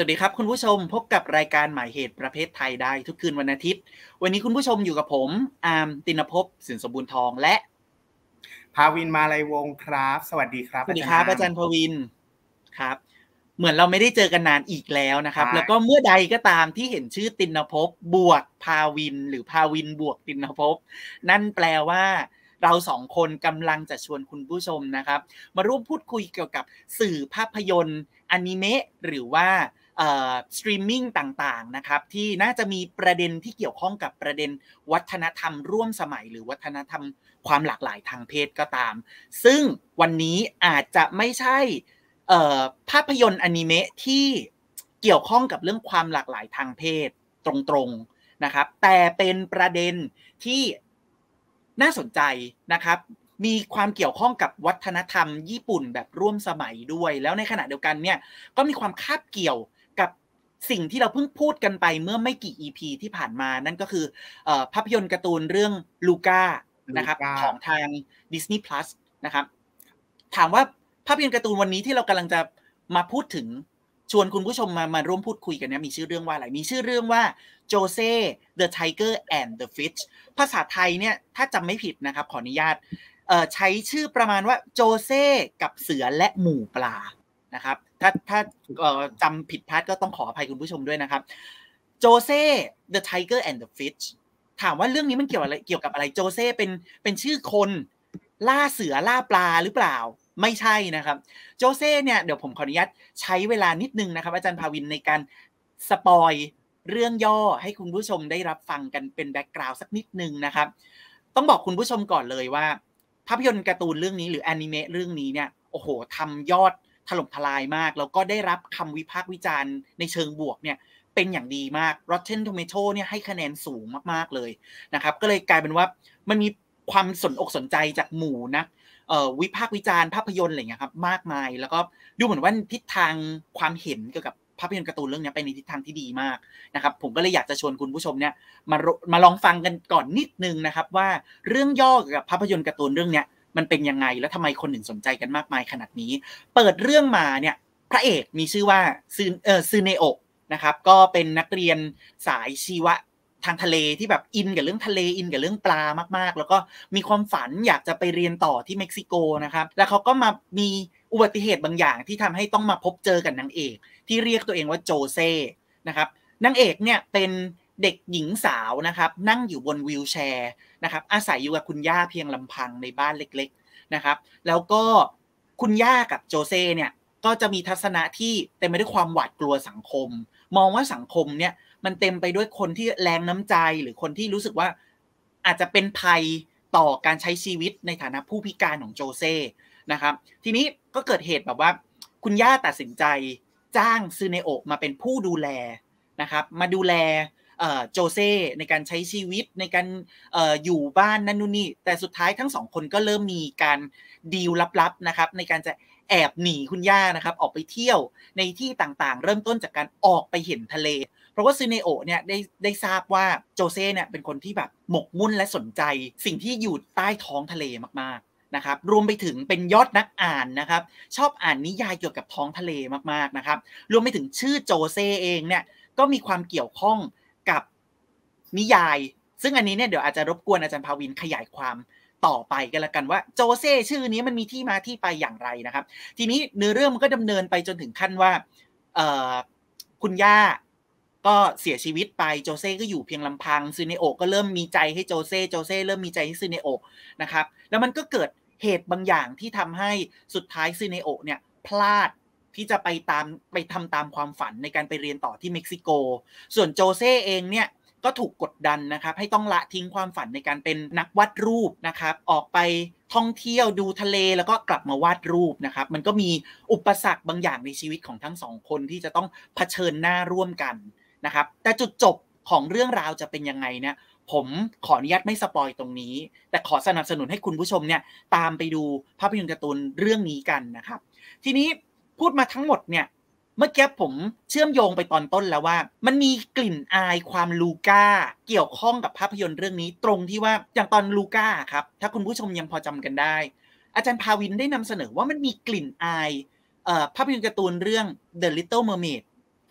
วัสดีครับคุณผู้ชมพบกับรายการหมายเหตุประเภทไทยได้ทุกคืนวันอาทิตย์วันนี้คุณผู้ชมอยู่กับผมอาร์มตินภพสินสมบูรณ์ทองและภาวินมาลัยวงศ์ครับสวัสดีครับสวัสดีครับอาจารย์ภวินครับเหมือนเราไม่ได้เจอกันนานอีกแล้วนะครับแล้วก็เมื่อใดก็ตามที่เห็นชื่อตินภพบวกภาวินหรือภาวินบวกตินภพนั่นแปลว่าเราสองคนกำลังจะชวนคุณผู้ชมนะครับมาร่วมพูดคุยเกี่ยวกับสื่อภาพยนตร์อนิเมะหรือว่าสตรีมมิ่งต่างๆนะครับที่น่าจะมีประเด็นที่เกี่ยวข้องกับประเด็นวัฒนธรรมร่วมสมัยหรือวัฒนธรรมความหลากหลายทางเพศก็ตามซึ่งวันนี้อาจจะไม่ใช่ภาพยนตร์อนิเมะที่เกี่ยวข้องกับเรื่องความหลากหลายทางเพศตรงๆนะครับแต่เป็นประเด็นที่น่าสนใจนะครับมีความเกี่ยวข้องกับวัฒนธรรมญี่ปุ่นแบบร่วมสมัยด้วยแล้วในขณะเดียวกันเนี่ยก็มีความคาบเกี่ยวกับสิ่งที่เราเพิ่งพูดกันไปเมื่อไม่กี่ EP ที่ผ่านมานั่นก็คือภาพยนตร์การ์ตูนเรื่องลูก้านะครับของทาง Disney Plus นะครับถามว่าภาพยนตร์การ์ตูนวันนี้ที่เรากำลังจะมาพูดถึงชวนคุณผู้ชมมาร่วมพูดคุยกันเนี่ยมีชื่อเรื่องว่าอะไรมีชื่อเรื่องว่าโจเซ่ The Tiger and the Fish ภาษาไทยเนี่ยถ้าจำไม่ผิดนะครับขออนุญาตใช้ชื่อประมาณว่าโจเซ่กับเสือและหมู่ปลานะครับถ้าจำผิดพลาดก็ต้องขออภัยคุณผู้ชมด้วยนะครับโจเซ่ The Tiger and the Fish ถามว่าเรื่องนี้มันเกี่ยวกับอะไรโจเซ่เป็นชื่อคนล่าเสือล่าปลาหรือเปล่าไม่ใช่นะครับโจเซ่เนี่ยเดี๋ยวผมขออนุญาตใช้เวลานิดนึงนะครับอาจารย์ภาวินในการสปอยเรื่องย่อให้คุณผู้ชมได้รับฟังกันเป็นแบ็กกราวด์สักนิดนึงนะครับต้องบอกคุณผู้ชมก่อนเลยว่าภาพยนตร์การ์ตูนเรื่องนี้หรือแอนิเมะเรื่องนี้เนี่ยโอ้โหทำยอดถล่มทลายมากแล้วก็ได้รับคำวิพากษ์วิจารณ์ในเชิงบวกเนี่ยเป็นอย่างดีมาก Rotten Tomato เนี่ยให้คะแนนสูงมากๆเลยนะครับก็เลยกลายเป็นว่ามันมีความสนอกสนใจจากหมู่นักวิพากษ์วิจารณ์ภาพยนตร์อะไรเงี้ยครับมากมายแล้วก็ดูเหมือนว่าทิศทางความเห็นเกี่ยวกับภาพยนตร์การ์ตูนเรื่องนี้ไปในทิศทางที่ดีมากนะครับผมก็เลยอยากจะชวนคุณผู้ชมเนี่ยมาลองฟังกันก่อนนิดนึงนะครับว่าเรื่องย่อเกี่ยวกับภาพยนตร์การ์ตูนเรื่องนี้มันเป็นยังไงแล้วทำไมคนถึงสนใจกันมากมายขนาดนี้เปิดเรื่องมาเนี่ยพระเอกมีชื่อว่าซึเนโอะนะครับก็เป็นนักเรียนสายชีวะทางทะเลที่แบบอินกับเรื่องทะเลอินกับเรื่องปลามากๆแล้วก็มีความฝันอยากจะไปเรียนต่อที่เม็กซิโกนะครับแล้วเขาก็มามีอุบัติเหตุบางอย่างที่ทำให้ต้องมาพบเจอกับนางเอกที่เรียกตัวเองว่าโจเซ่นะครับนางเอกเนี่ยเป็นเด็กหญิงสาวนะครับนั่งอยู่บนวีลแชร์นะครับอาศัยอยู่กับคุณย่าเพียงลำพังในบ้านเล็กๆนะครับแล้วก็คุณย่ากับโจเซ่เนี่ยก็จะมีทัศนะที่เต็มไปด้วยความหวาดกลัวสังคมมองว่าสังคมเนี่ยมันเต็มไปด้วยคนที่แรงน้ำใจหรือคนที่รู้สึกว่าอาจจะเป็นภัยต่อการใช้ชีวิตในฐานะผู้พิการของโจเซ่นะครับทีนี้ก็เกิดเหตุแบบว่าคุณย่าตัดสินใจจ้างซึเนโอะมาเป็นผู้ดูแลนะครับมาดูแลโจเซ่ในการใช้ชีวิตในการอยู่บ้านนั่นนู่นนี่แต่สุดท้ายทั้งสองคนก็เริ่มมีการดีลลับๆนะครับในการจะแอบหนีคุณย่านะครับออกไปเที่ยวในที่ต่างๆเริ่มต้นจากการออกไปเห็นทะเลเพราะว่าซึเนโอะเนี่ยได้ทราบว่าโจเซ่เนี่ยเป็นคนที่แบบหมกมุ่นและสนใจสิ่งที่อยู่ใต้ท้องทะเลมากๆนะครับรวมไปถึงเป็นยอดนักอ่านนะครับชอบอ่านนิยายเกี่ยวกับท้องทะเลมากๆนะครับรวมไปถึงชื่อโจเซ่เองเนี่ยก็มีความเกี่ยวข้องกับนิยายซึ่งอันนี้เนี่ยเดี๋ยวอาจจะรบกวนอาจารย์ภาวินขยายความต่อไปกันละกันว่าโจเซ่ชื่อนี้มันมีที่มาที่ไปอย่างไรนะครับทีนี้เนื้อเรื่องมันก็ดำเนินไปจนถึงขั้นว่าคุณย่าก็เสียชีวิตไปโจเซ่ก็อยู่เพียงลำพังซึเนโอะก็เริ่มมีใจให้โจเซ่เริ่มมีใจให้ซึเนโอะนะครับแล้วมันก็เกิดเหตุบางอย่างที่ทำให้สุดท้ายซึเนโอะเนี่ยพลาดที่จะไปทำตามความฝันในการไปเรียนต่อที่เม็กซิโกส่วนโจเซ่เองเนี่ยก็ถูกกดดันนะครับให้ต้องละทิ้งความฝันในการเป็นนักวาดรูปนะครับออกไปท่องเที่ยวดูทะเลแล้วก็กลับมาวาดรูปนะครับมันก็มีอุปสรรคบางอย่างในชีวิตของทั้งสองคนที่จะต้องเผชิญหน้าร่วมกันนะครับแต่จุดจบของเรื่องราวจะเป็นยังไงเนี่ยผมขออนุญาตไม่สปอยตรงนี้แต่ขอสนับสนุนให้คุณผู้ชมเนี่ยตามไปดูภาพยนตร์การ์ตูนเรื่องนี้กันนะครับทีนี้พูดมาทั้งหมดเนี่ยเมื่อกี้ผมเชื่อมโยงไปตอนต้นแล้วว่ามันมีกลิ่นอายความลูก้าเกี่ยวข้องกับภาพยนตร์เรื่องนี้ตรงที่ว่าอย่างตอนลูก้าครับถ้าคุณผู้ชมยังพอจำกันได้อาจารย์ภาวินได้นำเสนอว่ามันมีกลิ่นอายภาพยนตร์การ์ตูนเรื่อง The Little Mermaid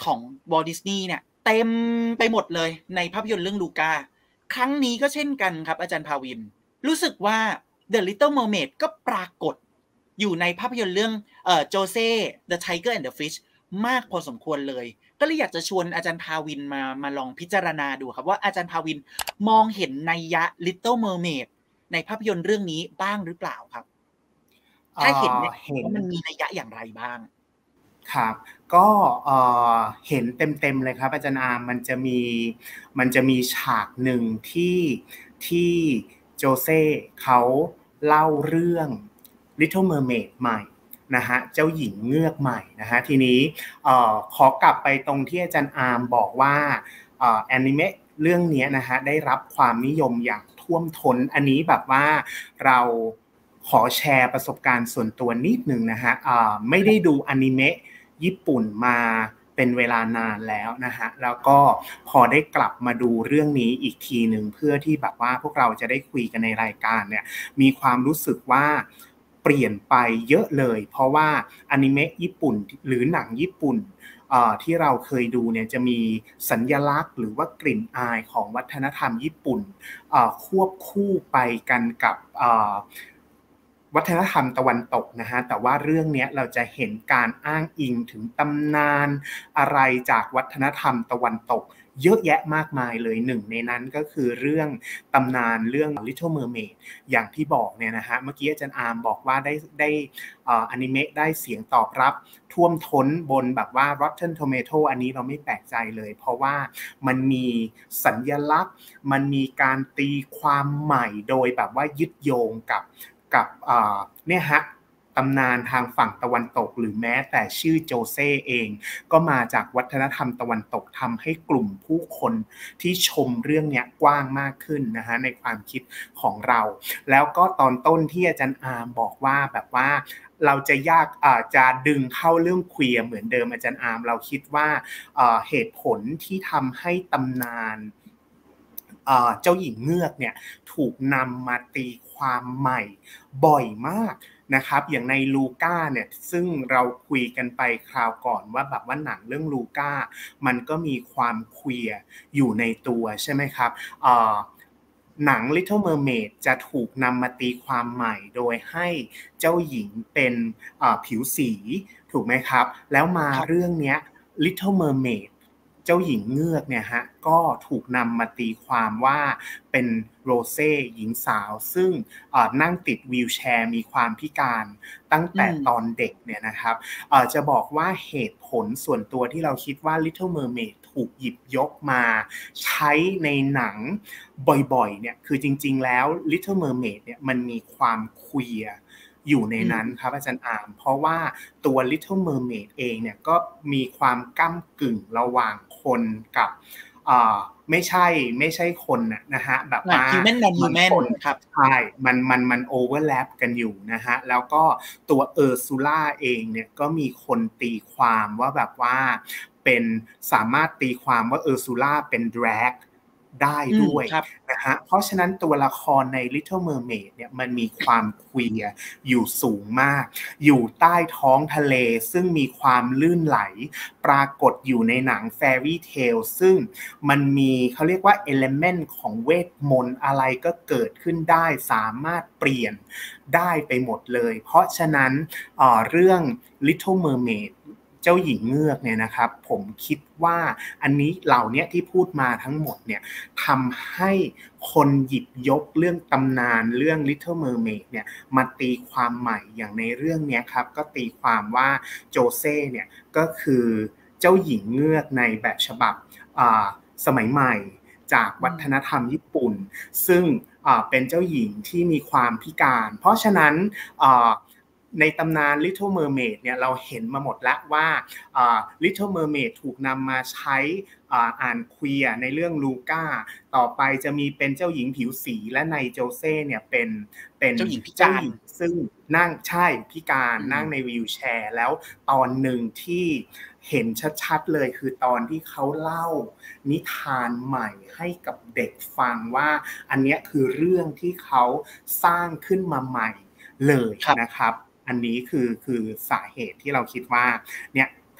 ของวอลต์ดิสนีย์เนี่ยเต็มไปหมดเลยในภาพยนตร์เรื่องลูก้าครั้งนี้ก็เช่นกันครับอาจารย์ภาวินรู้สึกว่า The Little Mermaid ก็ปรากฏอยู่ในภาพยนตร์เรื่องโจเซ่ The Tiger and the Fish มากพอสมควรเลยก็เลยอยากจะชวนอาจารย์ภาวินมาลองพิจารณาดูครับว่าอาจารย์ภาวินมองเห็นนัยยะ Little Mermaid ในภาพยนตร์เรื่องนี้บ้างหรือเปล่าครับถ้าเห็นเนี่ยว่ามันมีนัยยะอย่างไรบ้างครับก็เห็นเต็มๆเลยครับอาจารย์อาร์มมันจะมีฉากหนึ่งที่โจเซ่เขาเล่าเรื่อง Little Mermaid ใหม่นะฮะเจ้าหญิงเงือกใหม่นะฮะทีนี้ขอกลับไปตรงที่อาจารย์อาร์มบอกว่าแอนิเมะเรื่องนี้นะฮะได้รับความนิยมอย่างท่วมท้นอันนี้แบบว่าเราขอแชร์ประสบการณ์ส่วนตัวนิดนึงนะฮะไม่ได้ดูอนิเมะญี่ปุ่นมาเป็นเวลานานแล้วนะฮะแล้วก็พอได้กลับมาดูเรื่องนี้อีกทีหนึ่งเพื่อที่แบบว่าพวกเราจะได้คุยกันในรายการเนี่ยมีความรู้สึกว่าเปลี่ยนไปเยอะเลยเพราะว่าอนิเมะญี่ปุ่นหรือหนังญี่ปุ่นที่เราเคยดูเนี่ยจะมีสัญลักษณ์หรือว่ากลิ่นอายของวัฒนธรรมญี่ปุ่นควบคู่ไปกันกับวัฒนธรรมตะวันตกนะฮะแต่ว่าเรื่องนี้เราจะเห็นการอ้างอิงถึงตำนานอะไรจากวัฒนธรรมตะวันตกเยอะแยะมากมายเลยหนึ่งในนั้นก็คือเรื่องตำนานเรื่อง Little Mermaid อย่างที่บอกเนี่ยนะฮะเมื่อกี้อาจารย์อาร์มบอกว่าได้อนิเมะได้เสียงตอบรับท่วมท้นบนแบบว่า Rotten Tomato อันนี้เราไม่แปลกใจเลยเพราะว่ามันมีสัญลักษณ์มันมีการตีความใหม่โดยแบบว่ายึดโยงกับเนี่ยฮะตำนานทางฝั่งตะวันตกหรือแม้แต่ชื่อโจเซ่เองก็มาจากวัฒนธรรมตะวันตกทำให้กลุ่มผู้คนที่ชมเรื่องนี้กว้างมากขึ้นนะฮะในความคิดของเราแล้วก็ตอนต้นที่อาจารย์อาร์มบอกว่าแบบว่าเราจะจะดึงเข้าเรื่องเคลียร์เหมือนเดิมอาจารย์อาร์มเราคิดว่าเหตุผลที่ทำให้ตำนานเจ้าหญิงเงือกเนี่ยถูกนำมาตีความใหม่บ่อยมากนะครับอย่างในลูก้าเนี่ยซึ่งเราคุยกันไปคราวก่อนว่าแบบว่าหนังเรื่องลูก้ามันก็มีความเคลียร์อยู่ในตัวใช่ไหมครับหนัง Little Mermaid จะถูกนำมาตีความใหม่โดยให้เจ้าหญิงเป็นผิวสีถูกไหมครับแล้วมาเรื่องนี้ Little Mermaidเจ้าหญิงเงือกเนี่ยฮะก็ถูกนำมาตีความว่าเป็นโรเซ่หญิงสาวซึ่งนั่งติดวีลแชร์มีความพิการตั้งแต่ตอนเด็กเนี่ยนะครับจะบอกว่าเหตุผลส่วนตัวที่เราคิดว่า Little Mermaid ถูกหยิบยกมาใช้ในหนังบ่อยๆเนี่ยคือจริงๆแล้ว Little Mermaid เนี่ยมันมีความเคลียร์อยู่ในนั้นครับอาจารย์อามเพราะว่าตัว Little Mermaid เองเนี่ยก็มีความก้ำกึ่งระหว่างคนกับไม่ใช่คนนะฮะแบบว่า human and human ครับใช่มันโอเวอร์แลปกันอยู่นะฮะแล้วก็ตัวเออร์ซูล่าเองเนี่ยก็มีคนตีความว่าแบบว่าเป็นสามารถตีความว่าเออร์ซูล่าเป็นแดรกได้ด้วยนะฮะเพราะฉะนั้นตัวละครใน Little Mermaid เนี่ยมันมีความเคลียร์อยู่สูงมากอยู่ใต้ท้องทะเลซึ่งมีความลื่นไหลปรากฏอยู่ในหนัง Fairy Tale ซึ่งมันมีเขาเรียกว่า element ของเวทมนต์อะไรก็เกิดขึ้นได้สามารถเปลี่ยนได้ไปหมดเลยเพราะฉะนั้นเรื่อง Little Mermaidเจ้าหญิงเงือกเนี่ยนะครับผมคิดว่าอันนี้เหล่านี้ที่พูดมาทั้งหมดเนี่ยทำให้คนหยิบยกเรื่องตำนานเรื่อง Little Mermaid เนี่ยมาตีความใหม่อย่างในเรื่องนี้ครับก็ตีความว่าโจเซ่เนี่ยก็คือเจ้าหญิงเงือกในแบบฉบับสมัยใหม่จากวัฒนธรรมญี่ปุ่นซึ่งเป็นเจ้าหญิงที่มีความพิการเพราะฉะนั้นในตำนาน Little Mermaid เนี่ยเราเห็นมาหมดแล้วว่าLittle Mermaid ถูกนำมาใช้อ่านเคลียร์ในเรื่องลูก้าต่อไปจะมีเป็นเจ้าหญิงผิวสีและในโจเซ่เนี่ยเป็นเจ้าหญิงพิการซึ่งนั่งใช่พิการนั่งในวีลแชร์แล้วตอนหนึ่งที่เห็นชัดๆเลยคือตอนที่เขาเล่านิทานใหม่ให้กับเด็กฟังว่าอันนี้คือเรื่องที่เขาสร้างขึ้นมาใหม่เลยนะครับอันนี้คือสาเหตุที่เราคิดว่าเนี่ยท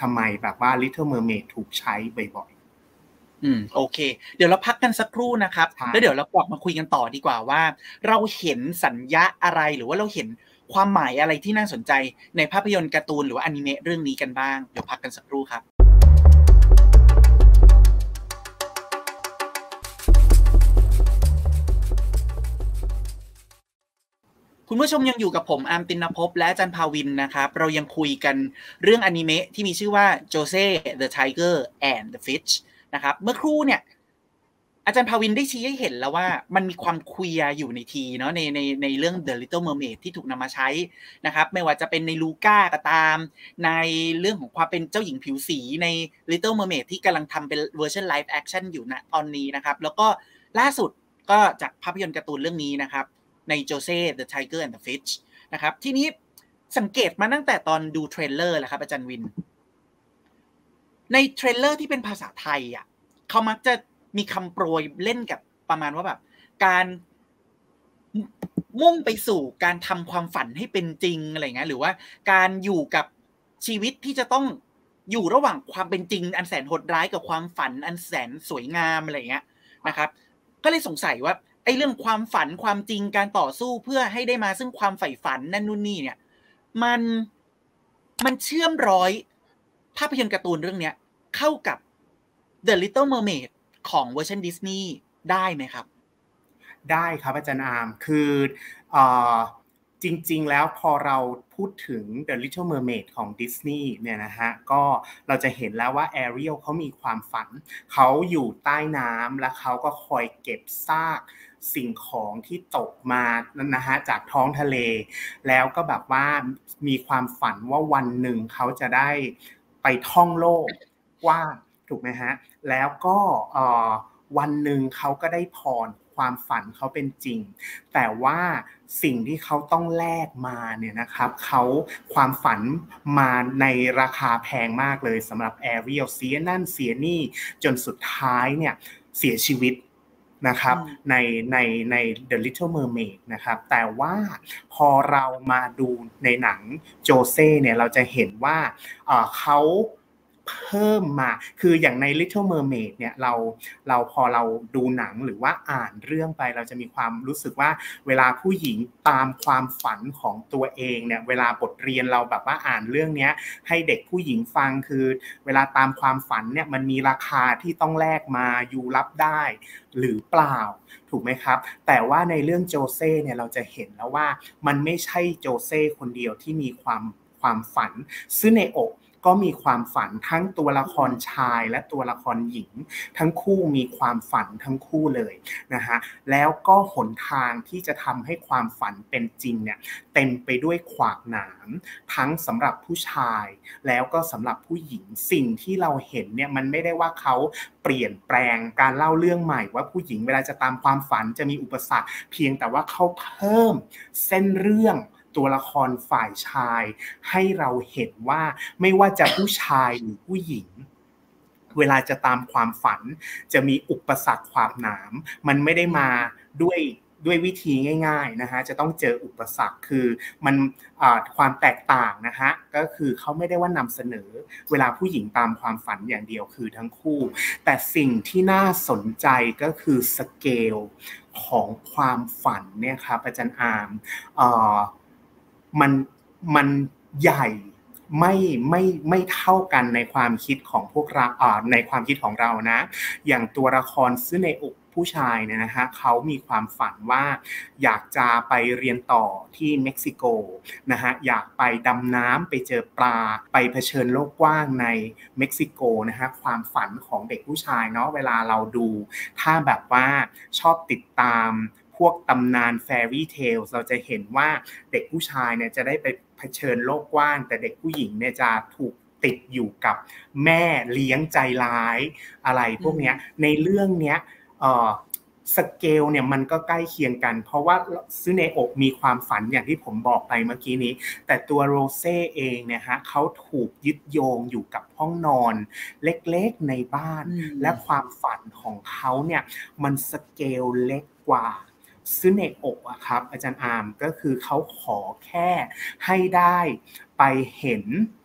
ทำไมแบบว่า Little Mermaid ถูกใช้บ่อยโอเคเดี๋ยวเราพักกันสักครู่นะครับแล้วเดี๋ยวเรากลับมาคุยกันต่อดีกว่าว่าเราเห็นสัญญาอะไรหรือว่าเราเห็นความหมายอะไรที่น่าสนใจในภาพยนตร์การ์ตูนหรือว่าอนิเมะเรื่องนี้กันบ้างเดี๋ยวพักกันสักครู่ครับคุณผู้ชมยังอยู่กับผมอาร์มตินภพและอาจารย์ภาวินนะครับเรายังคุยกันเรื่องอนิเมะที่มีชื่อว่า Jose the Tiger and the Fish นะครับเมื่อครู่เนี่ยอาจารย์ภาวินได้ชี้ให้เห็นแล้วว่ามันมีความเคลียร์อยู่ในทีเนาะในเรื่อง The Little Mermaid ที่ถูกนำมาใช้นะครับไม่ว่าจะเป็นในลูก้าก็ตามในเรื่องของความเป็นเจ้าหญิงผิวสีใน Little Mermaid ที่กำลังทำเป็นเวอร์ชัน Live Action อยู่ณตอนนี้นะครับแล้วก็ล่าสุดก็จากภาพยนตร์การ์ตูนเรื่องนี้นะครับใน Jose the Tiger and the Fish นะครับทีนี้สังเกตมาตั้งแต่ตอนดูเทรลเลอร์แหละครับอาจารย์วินในเทรลเลอร์ที่เป็นภาษาไทยอ่ะเขามักจะมีคำโปรยเล่นกับประมาณว่าแบบการมุ่งไปสู่การทำความฝันให้เป็นจริงอะไรเงี้ยหรือว่าการอยู่กับชีวิตที่จะต้องอยู่ระหว่างความเป็นจริงอันแสนโหดร้ายกับความฝันอันแสนสวยงามอะไรเงี้ยนะครับก็เลยสงสัยว่าไอ้เรื่องความฝันความจริงการต่อสู้เพื่อให้ได้มาซึ่งความใฝ่ฝันนั่นนู่นนี่เนี่ยมันเชื่อมร้อยภาพยนตร์การ์ตูนเรื่องเนี้ยเข้ากับ The Little Mermaid ของเวอร์ชันดิสนีย์ได้ไหมครับได้ครับอาจารย์อาร์มคือจริงๆแล้วพอเราพูดถึง The Little Mermaid ของดิสนีย์เนี่ยนะฮะก็เราจะเห็นแล้วว่า Ariel เขามีความฝันเขาอยู่ใต้น้ำและเขาก็คอยเก็บซากสิ่งของที่ตกมานะฮะจากท้องทะเลแล้วก็แบบว่ามีความฝันว่าวันหนึ่งเขาจะได้ไปท่องโลกกว้างถูกไหมฮะแล้วก็วันหนึ่งเขาก็ได้พรความฝันเขาเป็นจริงแต่ว่าสิ่งที่เขาต้องแลกมาเนี่ยนะครับเขาความฝันมาในราคาแพงมากเลยสำหรับ Ariel เสียนั่นเสียนี่จนสุดท้ายเนี่ยเสียชีวิตนะครับใน The Little Mermaid นะครับแต่ว่าพอเรามาดูในหนังโจเซ่เนี่ยเราจะเห็นว่าเขาเพิ่มมาคืออย่างใน Little Mermaid เนี่ยเราพอเราดูหนังหรือว่าอ่านเรื่องไปเราจะมีความรู้สึกว่าเวลาผู้หญิงตามความฝันของตัวเองเนี่ยเวลาบทเรียนเราแบบว่าอ่านเรื่องนี้ให้เด็กผู้หญิงฟังคือเวลาตามความฝันเนี่ยมันมีราคาที่ต้องแลกมาอยู่รับได้หรือเปล่าถูกไหมครับแต่ว่าในเรื่องโจเซ่เนี่ยเราจะเห็นแล้วว่ามันไม่ใช่โจเซ่คนเดียวที่มีความฝันซึ่งในอกก็มีความฝันทั้งตัวละครชายและตัวละครหญิงทั้งคู่มีความฝันทั้งคู่เลยนะฮะแล้วก็หนทางที่จะทำให้ความฝันเป็นจริงเนี่ยเต็มไปด้วยขวากหนามทั้งสำหรับผู้ชายแล้วก็สำหรับผู้หญิงสิ่งที่เราเห็นเนี่ยมันไม่ได้ว่าเขาเปลี่ยนแปลงการเล่าเรื่องใหม่ว่าผู้หญิงเวลาจะตามความฝันจะมีอุปสรรคเพียงแต่ว่าเขาเพิ่มเส้นเรื่องตัวละครฝ่ายชายให้เราเห็นว่าไม่ว่าจะผู้ชายหรือผู้หญิงเวลาจะตามความฝันจะมีอุปสรรคขวากหนามมันไม่ได้มาด้วยวิธีง่ายๆนะฮะจะต้องเจออุปสรรคคือมันความแตกต่างนะฮะก็คือเขาไม่ได้ว่านำเสนอเวลาผู้หญิงตามความฝันอย่างเดียวคือทั้งคู่แต่สิ่งที่น่าสนใจก็คือสเกลของความฝันเนี่ยครับอาจารย์อาร์มมันใหญ่ไม่เท่ากันในความคิดของพวกเราในความคิดของเรานะอย่างตัวละครซึ่งในอกผู้ชายเนี่ยนะฮะเขามีความฝันว่าอยากจะไปเรียนต่อที่เม็กซิโกนะฮะอยากไปดำน้ำไปเจอปลาไปเผชิญโลกกว้างในเม็กซิโกนะฮะความฝันของเด็กผู้ชายเนาะเวลาเราดูถ้าแบบว่าชอบติดตามพวกตำนานแฟรี่เทลเราจะเห็นว่าเด็กผู้ชายเนี่ยจะได้ไปเผชิญโลกกว้างแต่เด็กผู้หญิงเนี่ยจะถูกติดอยู่กับแม่เลี้ยงใจร้ายอะไรพวกเนี้ยในเรื่องเนี้ยสเกลเนี่ยมันก็ใกล้เคียงกันเพราะว่าซึเนโอะมีความฝันอย่างที่ผมบอกไปเมื่อกี้นี้แต่ตัวโรเซ่เองเนี่ยฮะเขาถูกยึดโยงอยู่กับห้องนอนเล็กๆในบ้านและความฝันของเขาเนี่ยมันสเกลเล็กกว่าซึเนโอะอะครับอาจารย์อาร์มก็คือเขาขอแค่ให้ได้ไปเห็น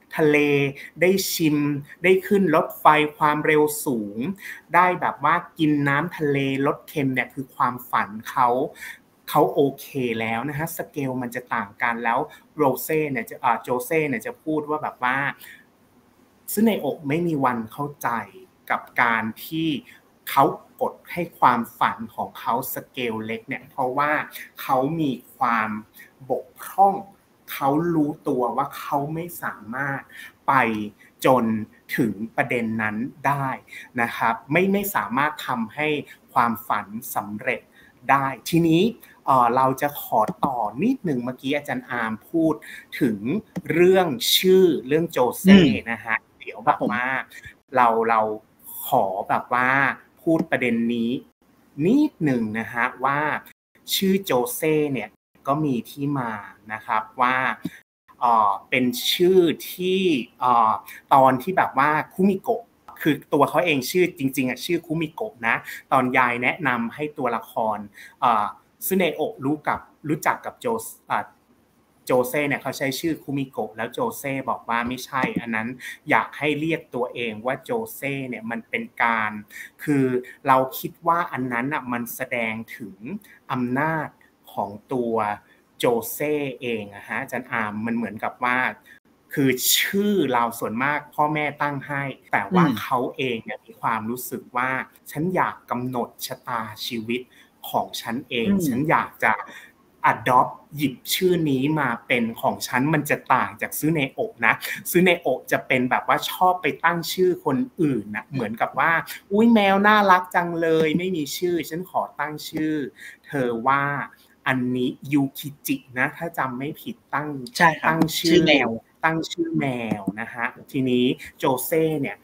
ทะเลได้ชิมได้ขึ้นรถไฟความเร็วสูงได้แบบว่ากินน้ำทะเลรสเค็มเนี่ยคือความฝันเขาโอเคแล้วนะฮะสเกลมันจะต่างกันแล้วโรเซ่เนี่ยโจเซ่เนี่ยจะพูดว่าแบบว่าซึเนโอะไม่มีวันเข้าใจกับการที่เขากดให้ความฝันของเขาสเกลเล็กเนี่ยเพราะว่าเขามีความบกพร่องเขารู้ตัวว่าเขาไม่สามารถไปจนถึงประเด็นนั้นได้นะครับไม่สามารถทำให้ความฝันสำเร็จได้ทีนี้เราจะขอต่อนิดหนึ่งเมื่อกี้อาจารย์อาร์มพูดถึงเรื่องชื่อเรื่องโจเซ่นะฮะเดี๋ยวแบบว่าเราขอแบบว่าพูดประเด็นนี้นิดหนึ่งนะฮะว่าชื่อโจเซ่เนี่ยก็มีที่มานะครับว่าเป็นชื่อที่ตอนที่แบบว่าคุมิโกะคือตัวเขาเองชื่อจริงๆชื่อคุมิโกะนะตอนยายแนะนำให้ตัวละครซึเนโอะรู้จักกับโจเซ่เนี่ยเขาใช้ชื่อคุมิโกะแล้วโจเซ่บอกว่าไม่ใช่อันนั้นอยากให้เรียกตัวเองว่าโจเซ่เนี่ยมันเป็นการคือเราคิดว่าอันนั้นอ่ะมันแสดงถึงอำนาจของตัวโจเซ่เองอะฮะอาจารย์อาร์มมันเหมือนกับว่าคือชื่อเราส่วนมากพ่อแม่ตั้งให้แต่ว่าเขาเองเนี่ยมีความรู้สึกว่าฉันอยากกำหนดชะตาชีวิตของฉันเองฉันอยากจะadopt หยิบชื่อนี้มาเป็นของฉันมันจะต่างจากซึเนโอะนะซึเนโอะจะเป็นแบบว่าชอบไปตั้งชื่อคนอื่นนะเหมือนกับว่าอุ้ยแมวน่ารักจังเลยไม่มีชื่อฉันขอตั้งชื่อเธอว่าอันนี้ยูคิจินะถ้าจำไม่ผิดตั้งชื่อแมวตั้งชื่อแมวนะฮะทีนี้โจเซ่เนี่ย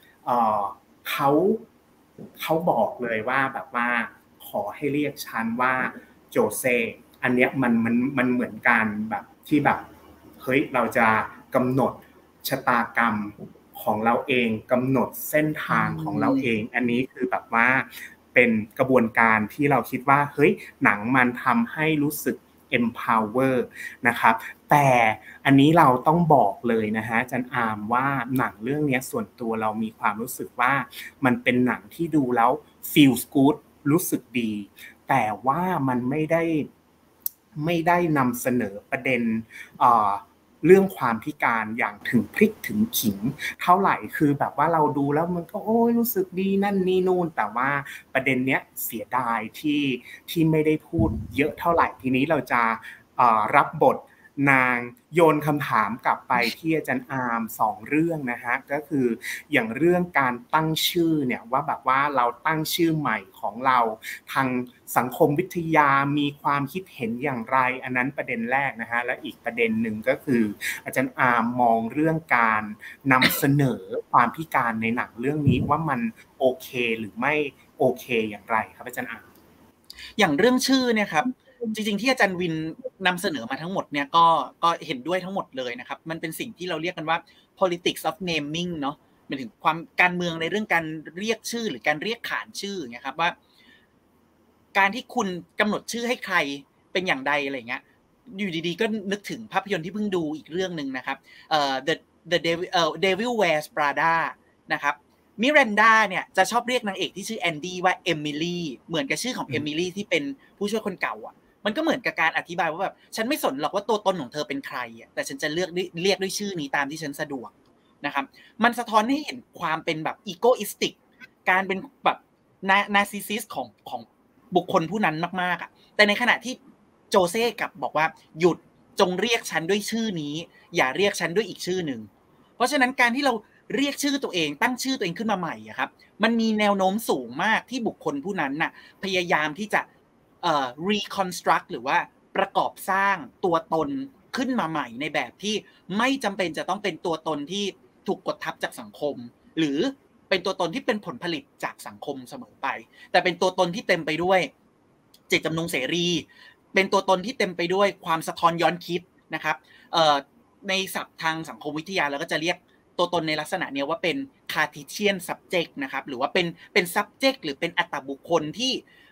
เขาบอกเลยว่าแบบว่าขอให้เรียกฉันว่าโจเซ่อันเนี้ยมันเหมือนกันแบบที่แบบเฮ้ยเราจะกำหนดชะตากรรมของเราเองกำหนดเส้นทางของเราเองอันนี้คือแบบว่าเป็นกระบวนการที่เราคิดว่าเฮ้ยหนังมันทำให้รู้สึก empower นะครับแต่อันนี้เราต้องบอกเลยนะฮะอาจารย์อาร์มว่าหนังเรื่องนี้ส่วนตัวเรามีความรู้สึกว่ามันเป็นหนังที่ดูแล้ว feels good รู้สึกดีแต่ว่ามันไม่ได้นำเสนอประเด็นเรื่องความพิการอย่างถึงพริกถึงขิงเท่าไหร่คือแบบว่าเราดูแล้วมันก็โอ้ยรู้สึกดีนั่นนี่นู่นแต่ว่าประเด็นเนี้ยเสียดายที่ไม่ได้พูดเยอะเท่าไหร่ทีนี้เราจะรับบทนางโยนคำถามกลับไปที่อาจารย์อาร์ม2เรื่องนะฮะก็คืออย่างเรื่องการตั้งชื่อเนี่ยว่าแบบว่าเราตั้งชื่อใหม่ของเราทางสังคมวิทยามีความคิดเห็นอย่างไรอันนั้นประเด็นแรกนะฮะและอีกประเด็นหนึ่งก็คืออาจารย์อาร์มมองเรื่องการนำเสนอความพิการในหนังเรื่องนี้ว่ามันโอเคหรือไม่โอเคอย่างไรครับอาจารย์อาร์มอย่างเรื่องชื่อเนี่ยครับจริงๆที่อาจารย์วินนำเสนอมาทั้งหมดเนี่ยก็เห็นด้วยทั้งหมดเลยนะครับมันเป็นสิ่งที่เราเรียกกันว่า politics of naming เนาะหมายถึงความการเมืองในเรื่องการเรียกชื่อหรือการเรียกขานชื่ออย่างเงี้ยครับว่าการที่คุณกำหนดชื่อให้ใครเป็นอย่างใดอะไรเงี้ยอยู่ดีๆก็นึกถึงภาพยนตร์ที่เพิ่งดูอีกเรื่องนึงนะครับthe Devil Wears Prada นะครับมิรันดาเนี่ยจะชอบเรียกนางเอกที่ชื่อแอนดี้ว่าเอมิลี่เหมือนกับชื่อของเอมิลี่ที่เป็นผู้ช่วยคนเก่าอ่ะมันก็เหมือนกับการอธิบายว่าแบบฉันไม่สนหรอกว่าตัวตนของเธอเป็นใครอ่ะแต่ฉันจะเรียกด้วยชื่อนี้ตามที่ฉันสะดวกนะครับมันสะท้อนให้เห็นความเป็นแบบอีโกอิสติกการเป็นแบบนาร์ซิสซิสของบุคคลผู้นั้นมากๆอ่ะแต่ในขณะที่โจเซ่กลับบอกว่าหยุดจงเรียกฉันด้วยชื่อนี้อย่าเรียกฉันด้วยอีกชื่อหนึ่งเพราะฉะนั้นการที่เราเรียกชื่อตัวเองตั้งชื่อตัวเองขึ้นมาใหม่อะครับมันมีแนวโน้มสูงมากที่บุคคลผู้นั้นน่ะพยายามที่จะreconstruct หรือว่าประกอบสร้างตัวตนขึ้นมาใหม่ในแบบที่ไม่จำเป็นจะต้องเป็นตัวตนที่ถูกกดทับจากสังคมหรือเป็นตัวตนที่เป็นผลผลิตจากสังคมเสมอไปแต่เป็นตัวตนที่เต็มไปด้วยเจตจำนงเสรีเป็นตัวตนที่เต็มไปด้วยความสะท้อนย้อนคิดนะครับในศัพท์ทางสังคมวิทยาเราก็จะเรียกตัวตนในลักษณะนี้ว่าเป็น Cartesian subject นะครับหรือว่าเป็น subject หรือเป็นอัตบุคคลที่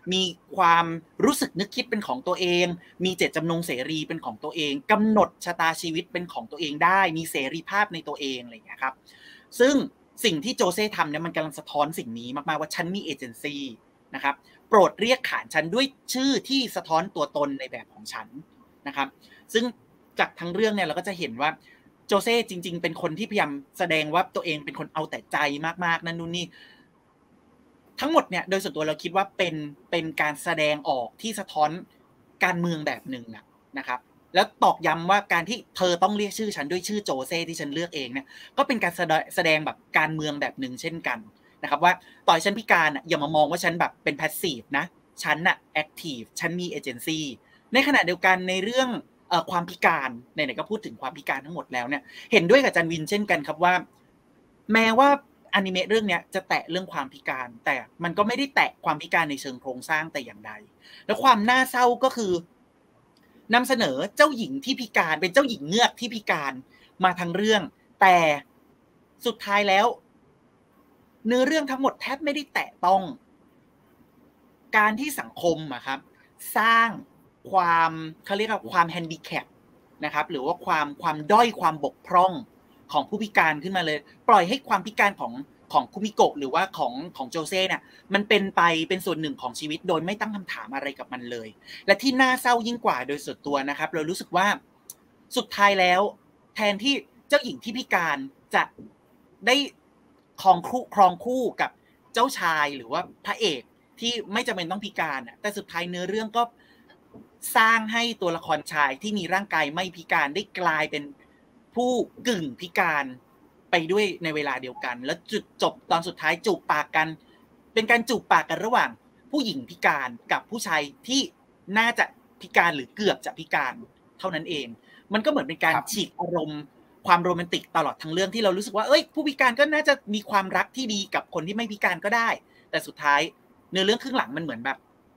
มีความรู้สึกนึกคิดเป็นของตัวเองมีเจตจำนงเสรีเป็นของตัวเองกำหนดชะตาชีวิตเป็นของตัวเองได้มีเสรีภาพในตัวเองอะไรอย่างเงี้ยครับซึ่งสิ่งที่โจเซ่ทำเนี่ยมันกำลังสะท้อนสิ่งนี้มากๆว่าฉันมีเอเจนซี่นะครับโปรดเรียกขานฉันด้วยชื่อที่สะท้อนตัวตนในแบบของฉันนะครับซึ่งจากทั้งเรื่องเนี่ยเราก็จะเห็นว่าโจเซ่จริงๆเป็นคนที่พยายามแสดงว่าตัวเองเป็นคนเอาแต่ใจมากๆนั่นนู่นนี่ทั้งหมดเนี่ยโดยส่วนตัวเราคิดว่าเป็นการแสดงออกที่สะท้อนการเมืองแบบหนึ่งนะครับแล้วตอกย้ำว่าการที่เธอต้องเรียกชื่อฉันด้วยชื่อโจเซ่ที่ฉันเลือกเองเนี่ยก็เป็นการแสดงแบบการเมืองแบบหนึ่งเช่นกันนะครับว่าต่อให้ฉันพิการอย่ามามองว่าฉันแบบเป็นแพสซีฟนะฉันน่ะแอคทีฟฉันมีเอเจนซี่ในขณะเดียวกันในเรื่องความพิการไหนๆก็พูดถึงความพิการทั้งหมดแล้วเนี่ยเห็นด้วยกับจันวินเช่นกันครับว่าแม้ว่าอนิเมะเรื่องนี้จะแตะเรื่องความพิการแต่มันก็ไม่ได้แตะความพิการในเชิงโครงสร้างแต่อย่างใดแล้วความน่าเศร้าก็คือนำเสนอเจ้าหญิงที่พิการเป็นเจ้าหญิงเงือกที่พิการมาทั้งเรื่องแต่สุดท้ายแล้วเนื้อเรื่องทั้งหมดแทบไม่ได้แตะต้องการที่สังคมอะครับสร้างความเขาเรียกว่าความแฮนดิแคปนะครับหรือว่าความด้อยความบกพร่องของผู้พิการขึ้นมาเลยปล่อยให้ความพิการของคุมิโกะหรือว่าของโจเซ่เนี่ยมันเป็นไปเป็นส่วนหนึ่งของชีวิตโดยไม่ตั้งคำถามอะไรกับมันเลยและที่น่าเศร้ายิ่งกว่าโดยส่วนตัวนะครับเรารู้สึกว่าสุดท้ายแล้วแทนที่เจ้าหญิงที่พิการจะได้ครองคู่กับเจ้าชายหรือว่าพระเอกที่ไม่จำเป็นต้องพิการแต่สุดท้ายเนื้อเรื่องก็สร้างให้ตัวละครชายที่มีร่างกายไม่พิการได้กลายเป็นผู้กึ่งพิการไปด้วยในเวลาเดียวกันแล้วจุดจบตอนสุดท้ายจูบปากกันเป็นการจูบปากกันระหว่างผู้หญิงพิการกับผู้ชายที่น่าจะพิการหรือเกือบจะพิการเท่านั้นเองมันก็เหมือนเป็นการฉีกอารมณ์ความโรแมนติกตลอดทั้งเรื่องที่เรารู้สึกว่าผู้พิการก็น่าจะมีความรักที่ดีกับคนที่ไม่พิการก็ได้แต่สุดท้ายเนื้อเรื่องครึ่งหลังมันเหมือน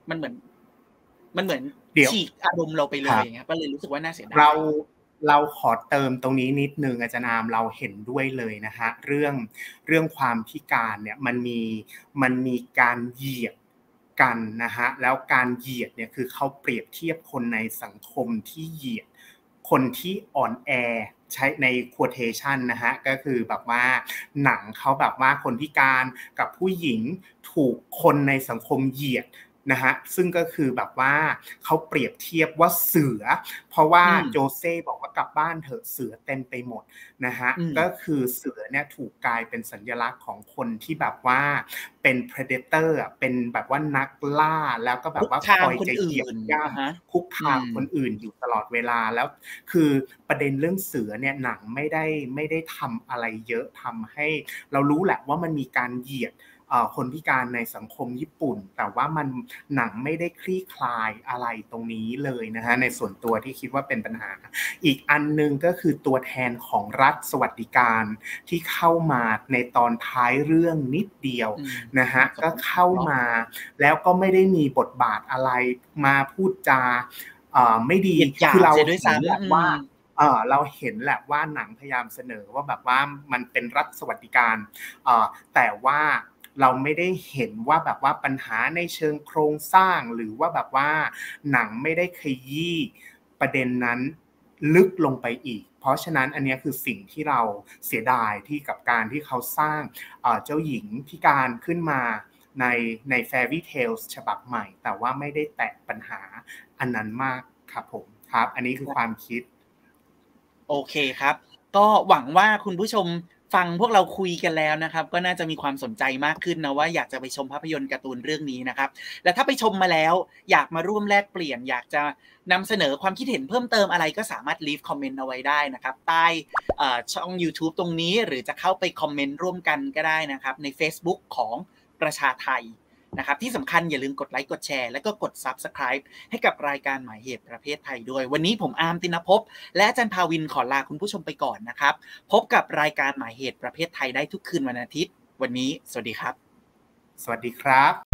ฉีกอารมณ์เราไปเลยอย่างเงี้ยก็เลยรู้สึกว่าน่าเสียดายเราขอเติมตรงนี้นิดนึงอาจารย์อามเราเห็นด้วยเลยนะฮะเรื่องความพิการเนี่ยมันมีการเหยียดกันนะฮะแล้วการเหยียดเนี่ยคือเขาเปรียบเทียบคนในสังคมที่เหยียดคนที่อ่อนแอใช้ใน quotation นะฮะก็คือแบบว่าหนังเขาแบบว่าคนพิการกับผู้หญิงถูกคนในสังคมเหยียดนะฮะซึ่งก็คือแบบว่าเขาเปรียบเทียบว่าเสือเพราะว่าโจเซ่บอกว่ากลับบ้านเถอะเสือเต็มไปหมดนะฮะก็คือเสือเนี่ยถูกกลายเป็นสัญลักษณ์ของคนที่แบบว่าเป็น predator เป็นแบบว่านักล่าแล้วก็แบบว่าคอยจะเหยียบย่ำคุกคามคนอื่นอยู่ตลอดเวลาแล้วคือประเด็นเรื่องเสือเนี่ยหนังไม่ได้ทำอะไรเยอะทำให้เรารู้แหละว่ามันมีการเหยียดคนพิการในสังคมญี่ปุ่นแต่ว่ามันหนังไม่ได้คลี่คลายอะไรตรงนี้เลยนะฮะในส่วนตัวที่คิดว่าเป็นปัญหาอีกอันนึงก็คือตัวแทนของรัฐสวัสดิการที่เข้ามาในตอนท้ายเรื่องนิดเดียวนะฮะก็เข้ามาแล้วก็ไม่ได้มีบทบาทอะไรมาพูดจาไม่ดีคือเราเห็นแหละว่าเราเห็นแหละว่าหนังพยายามเสนอว่าแบบว่ามันเป็นรัฐสวัสดิการแต่ว่าเราไม่ได้เห็นว่าแบบว่าปัญหาในเชิงโครงสร้างหรือว่าแบบว่าหนังไม่ได้ขยี้ประเด็นนั้นลึกลงไปอีกเพราะฉะนั้นอันนี้คือสิ่งที่เราเสียดายที่กับการที่เขาสร้างเจ้าหญิงพิการขึ้นมาใน Fairy Tales ฉบับใหม่แต่ว่าไม่ได้แตะปัญหาอันนั้นมากครับผมครับอันนี้คือความคิดโอเคครับก็หวังว่าคุณผู้ชมฟังพวกเราคุยกันแล้วนะครับก็น่าจะมีความสนใจมากขึ้นนะว่าอยากจะไปชมภาพยนตร์การ์ตูนเรื่องนี้นะครับและถ้าไปชมมาแล้วอยากมาร่วมแลกเปลี่ยนอยากจะนำเสนอความคิดเห็นเพิ่มเติมอะไรก็สามารถ leave comment เอาไว้ได้นะครับใต้ช่อง YouTube ตรงนี้หรือจะเข้าไปคอมเมนต์ร่วมกันก็ได้นะครับใน Facebook ของประชาไทยนะครับที่สำคัญอย่าลืมกดไลค์กดแชร์และก็กด Subscribe ให้กับรายการหมายเหตุประเภทไทยด้วยวันนี้ผมอาร์มตินภพและอาจารย์ภาวินขอลาคุณผู้ชมไปก่อนนะครับพบกับรายการหมายเหตุประเภทไทยได้ทุกคืนวันอาทิตย์วันนี้สวัสดีครับสวัสดีครับ